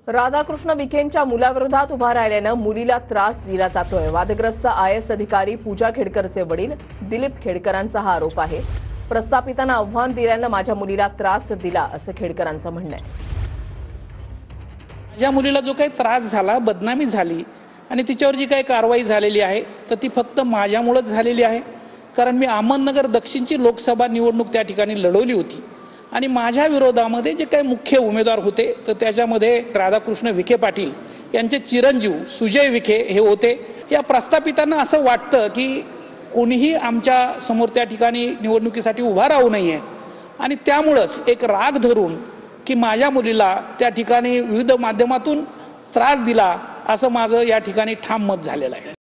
राधाकृष्ण विखेंच्या मुलाविरोधात उभा राहिल्यानं मुलीला त्रास दिला जातोय। वादग्रस्त आयएस अधिकारी पूजा खेडकरचे वडील दिलीप खेडकरांचा हा आरोप आहे। प्रस्थापितांना आव्हान दिल्यानं माझ्या मुलीला त्रास दिला असं खेडकरांचं म्हणणं आहे। माझ्या मुलीला जो काही त्रास झाला, बदनामी झाली आणि तिच्यावर जी काही कारवाई झालेली आहे तर ती फक्त माझ्यामुळेच झालेली आहे। कारण मी अहमदनगर दक्षिणची लोकसभा निवडणूक त्या ठिकाणी लढवली होती आणि माझ्या विरोधामध्ये जे काही मुख्य उमेदवार होते तर त्याच्यामध्ये राधाकृष्ण विखे पाटील यांचे चिरंजीव सुजय विखे हे होते। या प्रस्थापितांना असं वाटतं की कोणीही आमच्या समोर त्या ठिकाणी निवडणुकीसाठी उभा राहू नये आणि त्यामुळेच एक राग धरून की माझ्या मुलीला त्या ठिकाणी विविध माध्यमातून त्रास दिला असं माझं या ठिकाणी ठाम मत झालेलं आहे।